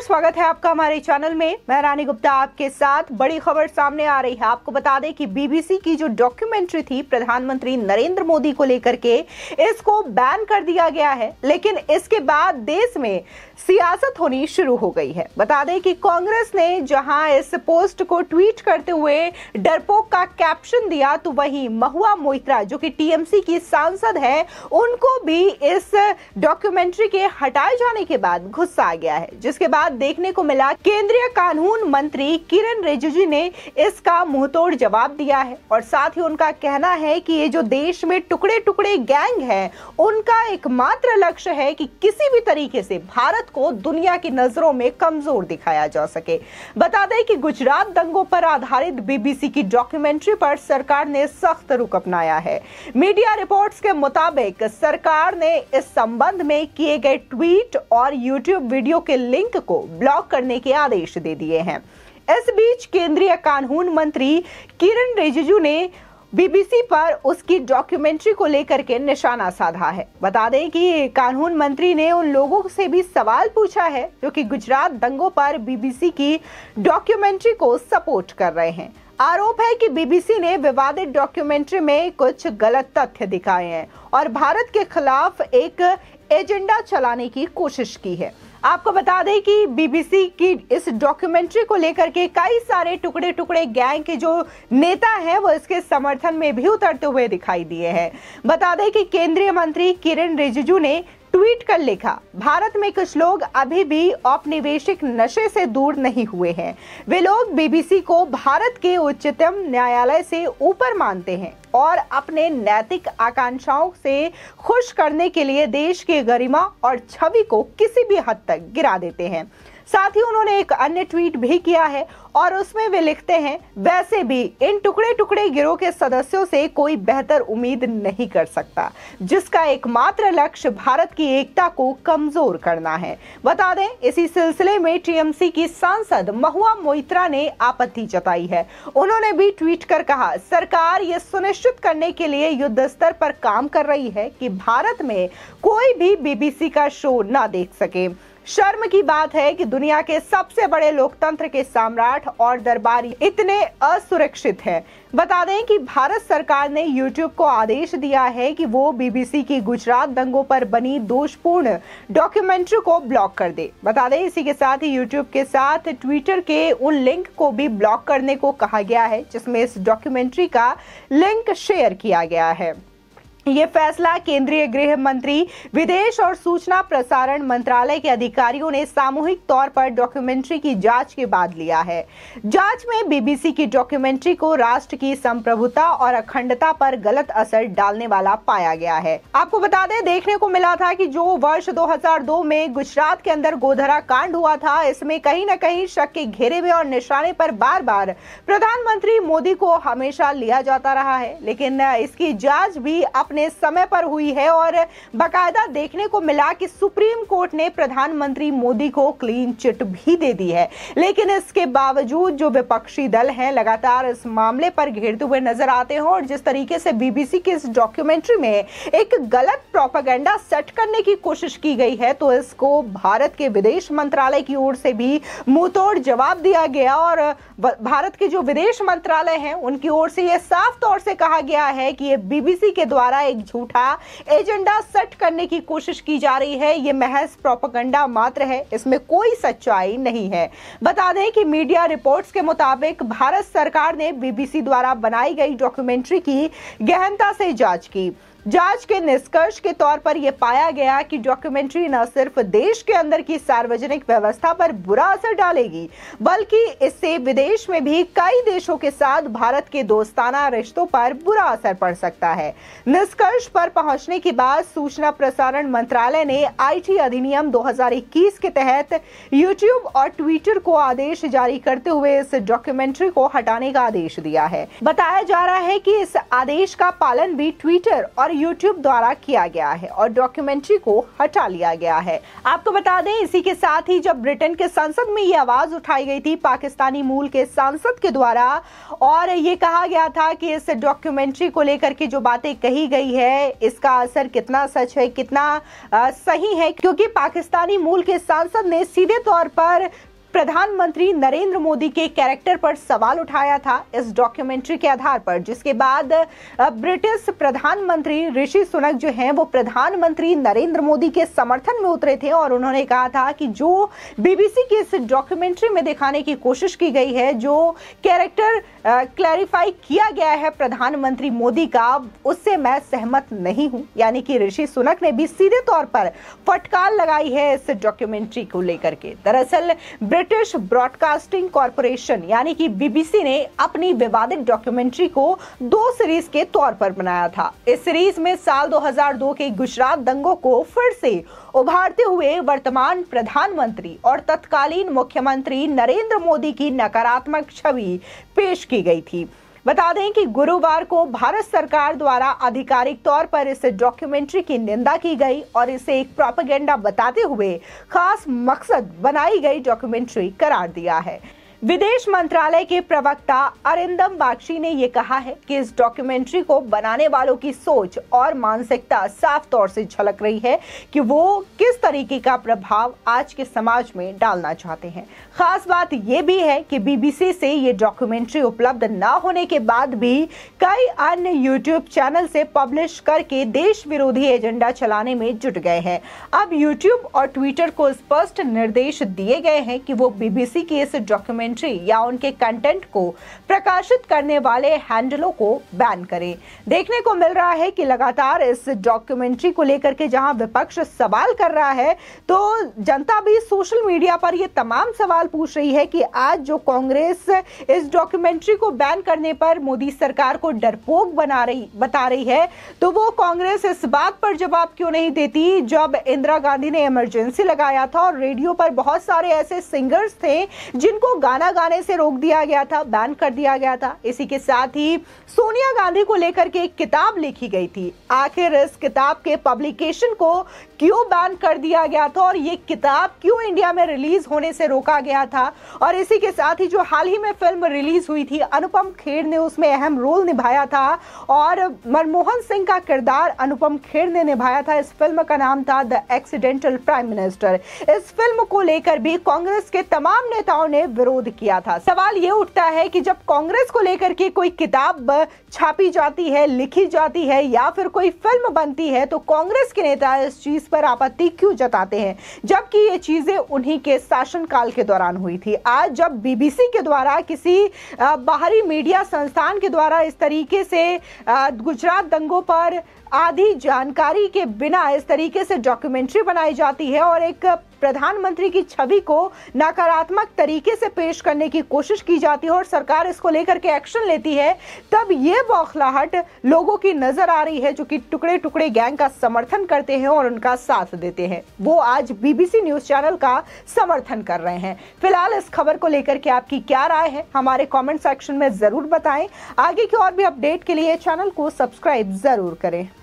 स्वागत है आपका हमारे चैनल में। मैं रानी गुप्ता आपके साथ। बड़ी खबर सामने आ रही है। आपको बता दें कि बीबीसी की जो डॉक्यूमेंट्री थी प्रधानमंत्री नरेंद्र मोदी को लेकर के, इसको बैन कर दिया गया है। लेकिन इसके बाद देश में सियासत होनी शुरू हो गई है। बता दें कि कांग्रेस ने जहां इस पोस्ट को ट्वीट करते हुए डरपोक का कैप्शन दिया, तो वहीं महुआ मोइत्रा जो कि टीएमसी की सांसद है, उनको भी इस डॉक्यूमेंट्री के हटाए जाने के बाद गुस्सा आ गया है। जिसके बाद देखने को मिला केंद्रीय कानून मंत्री किरण रिजिजू ने इसका मुंहतोड़ जवाब दिया है और साथ ही उनका कहना है कि ये जो देश में टुकड़े टुकड़े गैंग है, उनका एकमात्र लक्ष्य है कि किसी भी तरीके से भारत को दुनिया की नजरों में कमजोर दिखाया जा सके। बता दें कि गुजरात दंगों पर आधारित बीबीसी की डॉक्यूमेंट्री पर सरकार ने सख्त रुख अपनाया है। मीडिया रिपोर्ट्स के मुताबिक सरकार ने इस संबंध में किए गए ट्वीट और यूट्यूब वीडियो के लिंक को ब्लॉक करने के आदेश दे दिए हैं। इस बीच केंद्रीय कानून मंत्री किरण रिजिजू ने बीबीसी पर उसकी डॉक्यूमेंट्री को लेकर के निशाना साधा है। बता दें कि कानून मंत्री ने उन लोगों से भी सवाल पूछा है जो कि गुजरात दंगों पर बीबीसी की डॉक्यूमेंट्री को सपोर्ट कर रहे हैं। आरोप है कि बीबीसी ने विवादित डॉक्यूमेंट्री में कुछ गलत तथ्य दिखाए हैं और भारत के खिलाफ एक एजेंडा चलाने की कोशिश की है। आपको बता दें कि बीबीसी की इस डॉक्यूमेंट्री को लेकर के कई सारे टुकड़े टुकड़े गैंग के जो नेता हैं वो इसके समर्थन में भी उतरते हुए दिखाई दिए हैं। बता दें कि केंद्रीय मंत्री किरण रिजिजू ने ट्वीट कर लिखा, भारत में कुछ लोग अभी भी औपनिवेशिक नशे से दूर नहीं हुए हैं। वे लोग बीबीसी को भारत के उच्चतम न्यायालय से ऊपर मानते हैं और अपने नैतिक आकांक्षाओं से खुश करने के लिए देश की गरिमा और छवि को किसी भी हद तक गिरा देते हैं। साथ ही उन्होंने एक अन्य ट्वीट भी किया है और उसमें वे लिखते हैं, वैसे भी इन टुकड़े टुकड़े गिरोह के सदस्यों से कोई बेहतर उम्मीद नहीं कर सकता, जिसका एकमात्र लक्ष्य भारत की एकता को कमजोर करना है। बता दें, इसी सिलसिले में टीएमसी की सांसद महुआ मोइत्रा ने आपत्ति जताई है। उन्होंने भी ट्वीट कर कहा, सरकार ये सुनिश्चित करने के लिए युद्ध स्तर पर काम कर रही है कि भारत में कोई भी बीबीसी का शो न देख सके। शर्म की बात है कि दुनिया के सबसे बड़े लोकतंत्र के सम्राट और दरबारी इतने असुरक्षित हैं। बता दें कि भारत सरकार ने यूट्यूब को आदेश दिया है कि वो बीबीसी की गुजरात दंगों पर बनी दोषपूर्ण डॉक्यूमेंट्री को ब्लॉक कर दे। बता दें, इसी के साथ ही यूट्यूब के साथ ट्विटर के उन लिंक को भी ब्लॉक करने को कहा गया है जिसमें इस डॉक्यूमेंट्री का लिंक शेयर किया गया है। ये फैसला केंद्रीय गृह मंत्री, विदेश और सूचना प्रसारण मंत्रालय के अधिकारियों ने सामूहिक तौर पर डॉक्यूमेंट्री की जांच के बाद लिया है। जांच में बीबीसी की डॉक्यूमेंट्री को राष्ट्र की संप्रभुता और अखंडता पर गलत असर डालने वाला पाया गया है। आपको बता दें, देखने को मिला था कि जो वर्ष 2002 में गुजरात के अंदर गोधरा कांड हुआ था, इसमें कहीं न कहीं शक के घेरे में और निशाने पर बार बार प्रधानमंत्री मोदी को हमेशा लिया जाता रहा है। लेकिन इसकी जांच भी अपने समय पर हुई है और बाकायदा देखने को मिला कि सुप्रीम कोर्ट ने प्रधानमंत्री मोदी को क्लीन चिट भी दे दी है। लेकिन इसके बावजूद जो विपक्षी दल हैं लगातार इस मामले पर घेरते हुए नजर आते हैं और जिस तरीके से बीबीसी की इस डॉक्यूमेंट्री में एक गलत प्रोपेगेंडा सेट करने की कोशिश की गई है, तो इसको भारत के विदेश मंत्रालय की ओर से भी मुंहतोड़ जवाब दिया गया और भारत के जो विदेश मंत्रालय है उनकी ओर से यह साफ तौर से कहा गया है कि ये बीबीसी के द्वारा एक झूठा एजेंडा सेट करने की कोशिश की जा रही है। ये महज प्रोपेगेंडा मात्र है, इसमें कोई सच्चाई नहीं है। बता दें कि मीडिया रिपोर्ट्स के मुताबिक भारत सरकार ने बीबीसी द्वारा बनाई गई डॉक्यूमेंट्री की गहनता से जांच की। जांच के निष्कर्ष के तौर पर यह पाया गया कि डॉक्यूमेंट्री न सिर्फ देश के अंदर की सार्वजनिक व्यवस्था पर बुरा असर डालेगी, बल्कि इससे विदेश में भी कई देशों के साथ भारत के दोस्ताना रिश्तों पर बुरा असर पड़ सकता है। निष्कर्ष पर पहुंचने के बाद सूचना प्रसारण मंत्रालय ने आईटी अधिनियम 2021 के तहत यूट्यूब और ट्विटर को आदेश जारी करते हुए इस डॉक्यूमेंट्री को हटाने का आदेश दिया है। बताया जा रहा है कि इस आदेश का पालन भी ट्विटर और और YouTube द्वारा किया गया है और डॉक्यूमेंट्री को हटा लिया गया है। आपको बता दें, इसी के साथ ही जब ब्रिटेन के संसद में ये आवाज उठाई गई थी पाकिस्तानी मूल के सांसद के द्वारा और ये कहा गया था कि इस डॉक्यूमेंट्री को लेकर के जो बातें कही गई है इसका असर कितना सच है, कितना सही है, क्योंकि पाकिस्तानी मूल के सांसद ने सीधे तौर पर प्रधानमंत्री नरेंद्र मोदी के कैरेक्टर पर सवाल उठाया था इस डॉक्यूमेंट्री के आधार पर, जिसके बाद ब्रिटिश प्रधानमंत्री ऋषि सुनक जो हैं वो प्रधानमंत्री नरेंद्र मोदी के समर्थन में उतरे थे और उन्होंने कहा था कि जो बीबीसी की इस डॉक्यूमेंट्री में दिखाने की कोशिश की गई है, जो कैरेक्टर क्लैरिफाई किया गया है प्रधानमंत्री मोदी का, उससे मैं सहमत नहीं हूं। यानी कि ऋषि सुनक ने भी सीधे तौर पर फटकार लगाई है इस डॉक्यूमेंट्री को लेकर के। दरअसल ब्रिटिश ब्रॉडकास्टिंग कॉरपोरेशन यानी कि बीबीसी ने अपनी विवादित डॉक्यूमेंट्री को 2 सीरीज के तौर पर बनाया था। इस सीरीज में साल 2002 के गुजरात दंगों को फिर से उभारते हुए वर्तमान प्रधानमंत्री और तत्कालीन मुख्यमंत्री नरेंद्र मोदी की नकारात्मक छवि पेश की गई थी। बता दें कि गुरुवार को भारत सरकार द्वारा आधिकारिक तौर पर इस डॉक्यूमेंट्री की निंदा की गई और इसे एक प्रोपेगेंडा बताते हुए खास मकसद बनाई गई डॉक्यूमेंट्री करार दिया है। विदेश मंत्रालय के प्रवक्ता अरिंदम बागची ने यह कहा है कि इस डॉक्यूमेंट्री को बनाने वालों की सोच और मानसिकता साफ तौर से झलक रही है कि वो किस तरीके का प्रभाव आज के समाज में डालना चाहते हैं। खास बात यह भी है कि बीबीसी से ये डॉक्यूमेंट्री उपलब्ध न होने के बाद भी कई अन्य यूट्यूब चैनल से पब्लिश करके देश विरोधी एजेंडा चलाने में जुट गए हैं। अब यूट्यूब और ट्विटर को स्पष्ट निर्देश दिए गए हैं कि वो बीबीसी की इस डॉक्यूमेंट्री या उनके कंटेंट को प्रकाशित करने वाले हैंडलों को बैन करें। देखने को मिल रहा है कि लगातार इस डॉक्यूमेंट्री को लेकर के जहां विपक्ष सवाल कर रहा है, तो जनता भी सोशल मीडिया पर ये तमाम सवाल पूछ रही है कि आज जो कांग्रेस इस डॉक्यूमेंट्री को बैन करने पर मोदी सरकार को डरपोक बता रही है, तो वो कांग्रेस इस बात पर जवाब क्यों नहीं देती जब इंदिरा गांधी ने इमरजेंसी लगाया था और रेडियो पर बहुत सारे ऐसे सिंगर्स थे जिनको गाना गाने से रोक दिया गया था, बैन कर दिया गया था। इसी के साथ ही सोनिया गांधी को लेकर के एक किताब लिखी गई थी। आखिर इस किताब के पब्लिकेशन को क्यों बैन कर दिया गया था और ये किताब क्यों इंडिया में रिलीज होने से रोका गया था? और इसी के साथ ही जो हाल ही में फिल्म रिलीज हुई थी, अनुपम खेर ने उसमें अहम रोल निभाया था और मनमोहन सिंह का किरदार अनुपम खेर ने निभाया था। इस फिल्म का नाम था द एक्सीडेंटल प्राइम मिनिस्टर। इस फिल्म को लेकर भी कांग्रेस के तमाम नेताओं ने विरोध किया था। सवाल ये उठता है कि जब कांग्रेस को लेकर के कोई किताब छापी जाती है, लिखी जाती है या फिर कोई फिल्म बनती है, तो कांग्रेस के नेता इस चीज पर आपत्ति क्यों जताते हैं, जबकि ये चीजें उन्हीं के शासनकाल के दौरान हुई थी। आज जब बीबीसी के द्वारा किसी बाहरी मीडिया संस्थान के द्वारा इस तरीके से गुजरात दंगों पर आधी जानकारी के बिना इस तरीके से डॉक्यूमेंट्री बनाई जाती है और एक प्रधानमंत्री की छवि को नकारात्मक तरीके से पेश करने की कोशिश की जाती है और सरकार इसको लेकर के एक्शन लेती है, तब ये बौखलाहट लोगों की नजर आ रही है जो कि टुकड़े टुकड़े गैंग का समर्थन करते हैं और उनका साथ देते हैं। वो आज बीबीसी न्यूज चैनल का समर्थन कर रहे हैं। फिलहाल इस खबर को लेकर के आपकी क्या राय है, हमारे कॉमेंट सेक्शन में जरूर बताएं। आगे की और भी अपडेट के लिए चैनल को सब्सक्राइब जरूर करें।